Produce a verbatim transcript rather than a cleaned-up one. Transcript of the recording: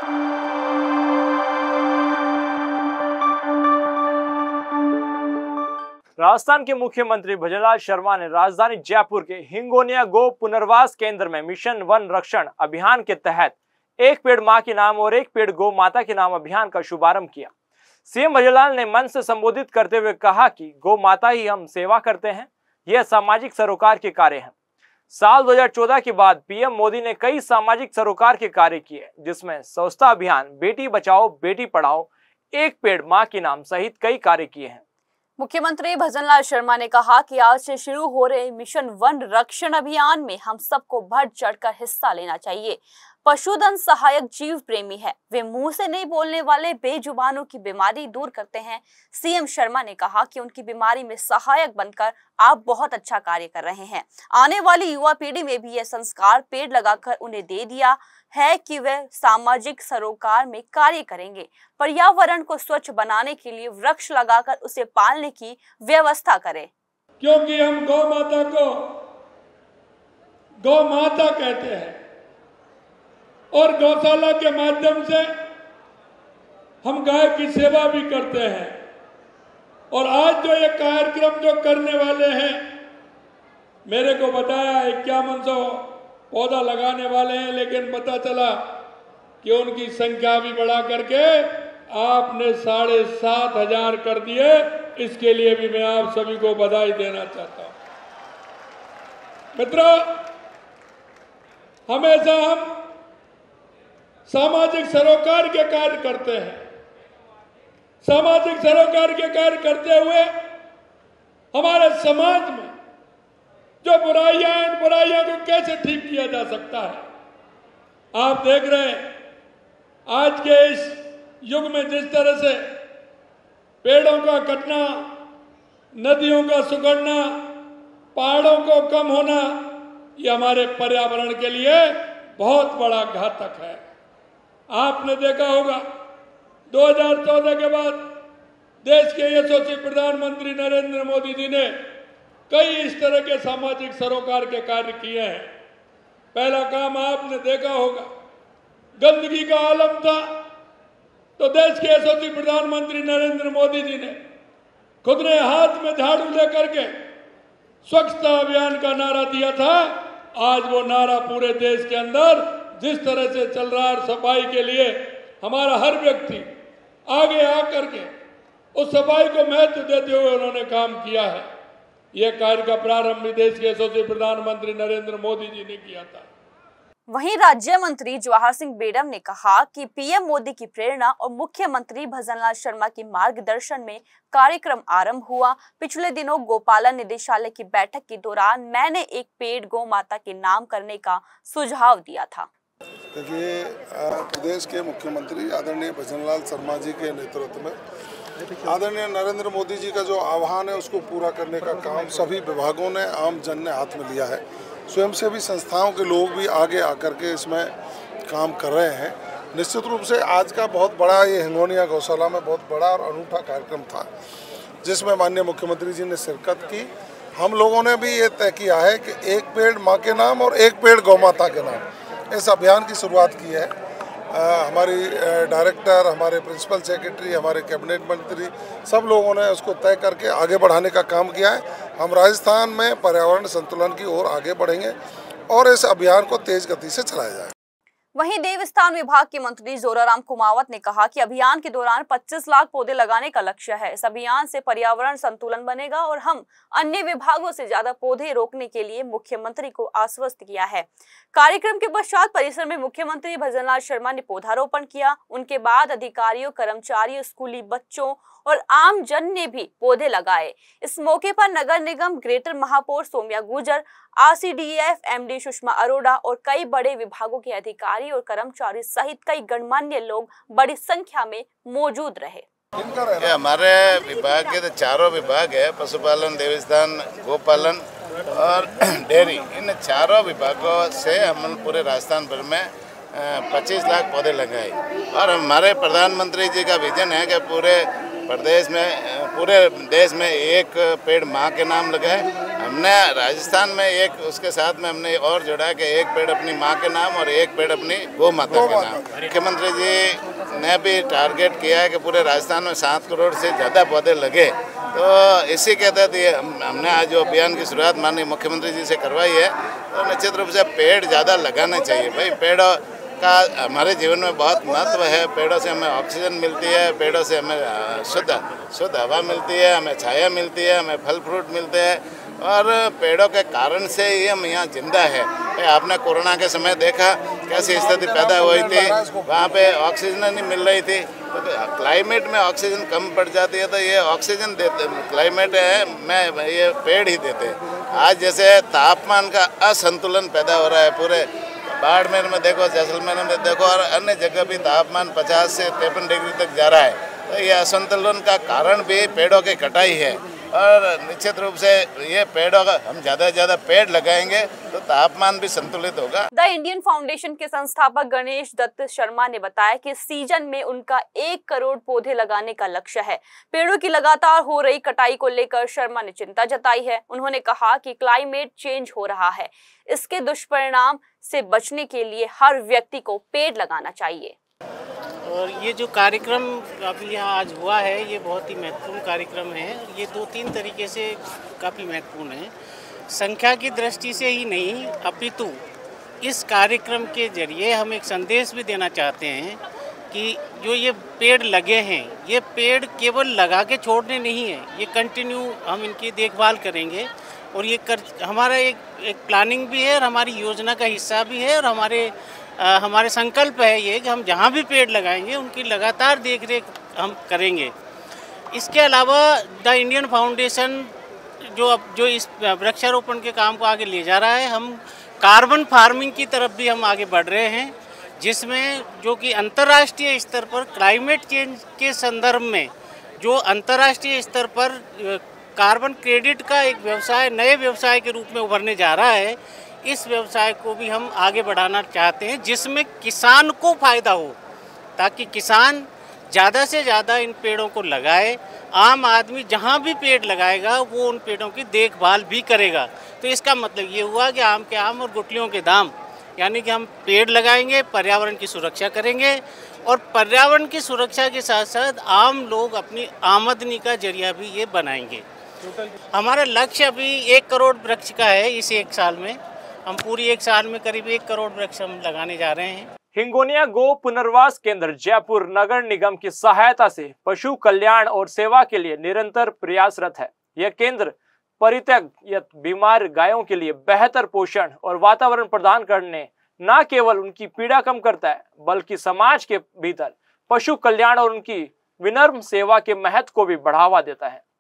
राजस्थान के मुख्यमंत्री भजनलाल शर्मा ने राजधानी जयपुर के हिंगोनिया गो पुनर्वास केंद्र में मिशन वन रक्षण अभियान के तहत एक पेड़ मां के नाम और एक पेड़ गौ माता के नाम अभियान का शुभारंभ किया। सीएम भजनलाल ने मंच से संबोधित करते हुए कहा कि गौ माता ही हम सेवा करते हैं, यह सामाजिक सरोकार के कार्य हैं। साल दो हज़ार चौदह के बाद पीएम मोदी ने कई सामाजिक सरोकार के कार्य किए, जिसमें स्वच्छता अभियान, बेटी बचाओ बेटी पढ़ाओ, एक पेड़ मां के नाम सहित कई कार्य किए हैं। मुख्यमंत्री भजनलाल शर्मा ने कहा कि आज से शुरू हो रहे मिशन वन रक्षण अभियान में हम सबको बढ़ चढ़कर हिस्सा लेना चाहिए। पशुधन सहायक जीव प्रेमी है, वे मुंह से नहीं बोलने वाले बेजुबानों की बीमारी दूर करते हैं। सीएम शर्मा ने कहा कि उनकी बीमारी में सहायक बनकर आप बहुत अच्छा कार्य कर रहे हैं। आने वाली युवा पीढ़ी में भी यह संस्कार पेड़ लगाकर उन्हें दे दिया है कि वे सामाजिक सरोकार में कार्य करेंगे। पर्यावरण को स्वच्छ बनाने के लिए वृक्ष लगाकर उसे पालने की व्यवस्था करें, क्योंकि हम गौ माता को गौ माता कहते हैं और गौशाला के माध्यम से हम गाय की सेवा भी करते हैं। और आज जो ये कार्यक्रम जो करने वाले हैं, मेरे को बताया इक्यावन सौ पौधा लगाने वाले हैं, लेकिन पता चला कि उनकी संख्या भी बढ़ा करके आपने साढ़े सात हजार कर दिए। इसके लिए भी मैं आप सभी को बधाई देना चाहता हूं। मित्रों, हमेशा हम सामाजिक सरोकार के कार्य करते हैं। सामाजिक सरोकार के कार्य करते हुए हमारे समाज में जो बुराइयां हैं, इन बुराइयों को कैसे ठीक किया जा सकता है। आप देख रहे हैं आज के इस युग में जिस तरह से पेड़ों का कटना, नदियों का सुगड़ना, पहाड़ों को कम होना, ये हमारे पर्यावरण के लिए बहुत बड़ा घातक है। आपने देखा होगा दो हज़ार चौदह के बाद देश के यशस्वी प्रधानमंत्री नरेंद्र मोदी जी ने कई इस तरह के सामाजिक सरोकार के कार्य किए हैं। पहला काम आपने देखा होगा, गंदगी का आलम था, तो देश के यशस्वी प्रधानमंत्री नरेंद्र मोदी जी ने खुद ने हाथ में झाड़ू लेकर के स्वच्छता अभियान का नारा दिया था। आज वो नारा पूरे देश के अंदर जिस तरह से चल रहा है, सफाई के लिए हमारा हर व्यक्ति आगे आकर के उस सफाई को महत्व देते हुए उन्होंने काम किया है। यह कार्य का प्रारंभ भी देश के यशस्वी प्रधानमंत्री नरेंद्र मोदी जी ने किया था। वहीं राज्य मंत्री जवाहर सिंह बेडम ने कहा कि पीएम मोदी की प्रेरणा और मुख्यमंत्री भजनलाल शर्मा के मार्गदर्शन में कार्यक्रम आरंभ हुआ। पिछले दिनों गोपालन निदेशालय की बैठक के दौरान मैंने एक पेड़ गौ माता के नाम करने का सुझाव दिया था। देखिए, प्रदेश के मुख्यमंत्री आदरणीय भजनलाल शर्मा जी के नेतृत्व में आदरणीय नरेंद्र मोदी जी का जो आह्वान है उसको पूरा करने का काम सभी विभागों ने, आम जन ने हाथ में लिया है। स्वयंसेवी संस्थाओं के लोग भी आगे आकर के इसमें काम कर रहे हैं। निश्चित रूप से आज का बहुत बड़ा ये हिंगोनिया गौशाला में बहुत बड़ा और अनूठा कार्यक्रम था, जिसमें माननीय मुख्यमंत्री जी ने शिरकत की। हम लोगों ने भी ये तय किया है कि एक पेड़ माँ के नाम और एक पेड़ गौ माता के नाम, इस अभियान की शुरुआत की है। आ, हमारी डायरेक्टर, हमारे प्रिंसिपल सेक्रेटरी, हमारे कैबिनेट मंत्री, सब लोगों ने उसको तय करके आगे बढ़ाने का काम किया है। हम राजस्थान में पर्यावरण संतुलन की ओर आगे बढ़ेंगे और इस अभियान को तेज गति से चलाया जाए। वहीं देवस्थान विभाग के मंत्री जोराराम कुमावत ने कहा कि अभियान के दौरान पच्चीस लाख पौधे लगाने का लक्ष्य है। इस अभियान से पर्यावरण संतुलन बनेगा और हम अन्य विभागों से ज्यादा पौधे रोकने के लिए मुख्यमंत्री को आश्वस्त किया है। कार्यक्रम के पश्चात परिसर में मुख्यमंत्री भजनलाल शर्मा ने पौधारोपण किया। उनके बाद अधिकारियों, कर्मचारियों, स्कूली बच्चों और आम जन ने भी पौधे लगाए। इस मौके पर नगर निगम ग्रेटर महापौर सौम्या गुर्जर, आरसीडीएफ एमडी सुषमा अरोड़ा और कई बड़े विभागों के अधिकारी और कर्मचारी सहित कई गणमान्य लोग बड़ी संख्या में मौजूद रहे। ये हमारे विभाग के तो चारों विभाग है, पशुपालन, देवस्थान, गोपालन और डेयरी। इन चारों विभागों से हम पूरे राजस्थान भर में पच्चीस लाख पौधे लगाए और हमारे प्रधानमंत्री जी का विजन है कि पूरे प्रदेश में, पूरे देश में एक पेड़ माँ के नाम लगाए। हमने राजस्थान में एक उसके साथ में हमने और जोड़ा कि एक पेड़ अपनी माँ के नाम और एक पेड़ अपनी गौ माता के नाम। मुख्यमंत्री जी ने भी टारगेट किया है कि पूरे राजस्थान में सात करोड़ से ज़्यादा पौधे लगे, तो इसी के तहत ये हम, हमने आज जो अभियान की शुरुआत माननीय मुख्यमंत्री जी से करवाई है। तो निश्चित रूप से पेड़ ज़्यादा लगाने चाहिए। भाई पेड़ों का हमारे जीवन में बहुत महत्व है। पेड़ों से हमें ऑक्सीजन मिलती है, पेड़ों से हमें शुद्ध शुद्ध हवा मिलती है, हमें छाया मिलती है, हमें फल फ्रूट मिलते हैं और पेड़ों के कारण से ही हम यहाँ जिंदा है। आपने कोरोना के समय देखा कैसी स्थिति पैदा हुई थी, वहाँ पे ऑक्सीजन नहीं मिल रही थी। तो क्लाइमेट में ऑक्सीजन कम पड़ जाती है तो ये ऑक्सीजन देते क्लाइमेट है में ये पेड़ ही देते हैं। आज जैसे तापमान का असंतुलन पैदा हो रहा है, पूरे बाड़मेर में देखो, जैसलमेर में देखो और अन्य जगह भी तापमान पचास से तिरपन डिग्री तक जा रहा है। तो ये असंतुलन का कारण भी पेड़ों की कटाई है और निश्चित रूप से ये पेड़ों का हम ज़्यादा से ज़्यादा पेड़ लगाएंगे तो तापमान भी संतुलित होगा। द इंडियन फाउंडेशन के संस्थापक गणेश दत्त शर्मा ने बताया कि सीजन में उनका एक करोड़ पौधे लगाने का लक्ष्य है। पेड़ों की लगातार हो रही कटाई को लेकर शर्मा ने चिंता जताई है। उन्होंने कहा कि क्लाइमेट चेंज हो रहा है, इसके दुष्परिणाम से बचने के लिए हर व्यक्ति को पेड़ लगाना चाहिए। और ये जो कार्यक्रम अभी यहाँ आज हुआ है ये बहुत ही महत्वपूर्ण कार्यक्रम है। ये दो तीन तरीके से काफ़ी महत्वपूर्ण है। संख्या की दृष्टि से ही नहीं अपितु इस कार्यक्रम के जरिए हम एक संदेश भी देना चाहते हैं कि जो ये पेड़ लगे हैं ये पेड़ केवल लगा के छोड़ने नहीं है, ये कंटिन्यू हम इनकी देखभाल करेंगे और ये कर हमारा एक एक प्लानिंग भी है और हमारी योजना का हिस्सा भी है और हमारे आ, हमारे संकल्प है ये कि हम जहाँ भी पेड़ लगाएंगे उनकी लगातार देख रेख हम करेंगे। इसके अलावा द इंडियन फाउंडेशन जो अब जो इस वृक्षारोपण के काम को आगे ले जा रहा है, हम कार्बन फार्मिंग की तरफ भी हम आगे बढ़ रहे हैं, जिसमें जो कि अंतर्राष्ट्रीय स्तर पर क्लाइमेट चेंज के संदर्भ में जो अंतर्राष्ट्रीय स्तर पर कार्बन क्रेडिट का एक व्यवसाय नए व्यवसाय के रूप में उभरने जा रहा है। इस व्यवसाय को भी हम आगे बढ़ाना चाहते हैं जिसमें किसान को फ़ायदा हो, ताकि किसान ज़्यादा से ज़्यादा इन पेड़ों को लगाए। आम आदमी जहाँ भी पेड़ लगाएगा वो उन पेड़ों की देखभाल भी करेगा। तो इसका मतलब ये हुआ कि आम के आम और गुठलियों के दाम, यानी कि हम पेड़ लगाएंगे, पर्यावरण की सुरक्षा करेंगे और पर्यावरण की सुरक्षा के साथ साथ आम लोग अपनी आमदनी का जरिया भी ये बनाएंगे। हमारा लक्ष्य अभी एक करोड़ वृक्ष का है। इस एक साल में हम पूरी एक साल में करीब एक करोड़ वृक्ष हम लगाने जा रहे हैं। हिंगोनिया गो पुनर्वास केंद्र जयपुर नगर निगम की सहायता से पशु कल्याण और सेवा के लिए निरंतर प्रयासरत है। यह केंद्र परित्यक्त या बीमार गायों के लिए बेहतर पोषण और वातावरण प्रदान करने न केवल उनकी पीड़ा कम करता है, बल्कि समाज के भीतर पशु कल्याण और उनकी विनम्र सेवा के महत्व को भी बढ़ावा देता है।